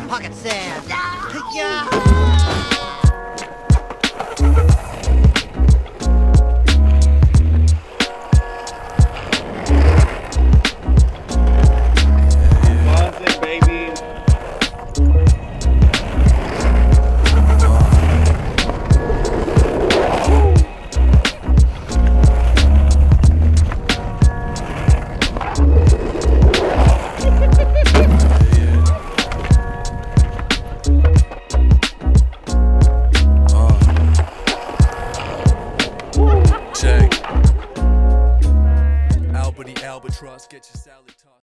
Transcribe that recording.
pocket sand. Yeah. Bonzing, baby. Check. Alberty Albatross, get your salad.